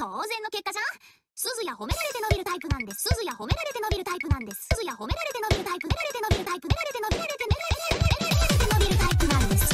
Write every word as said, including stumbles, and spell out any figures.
当然の結果じゃん。すずや褒められて伸びるタイプなんです。すずや褒められて伸びるタイプなんです。すずや褒められて伸びるタイプ。寝られて伸びるタイプ。寝られて伸びられて寝られて伸びるタイプなんです。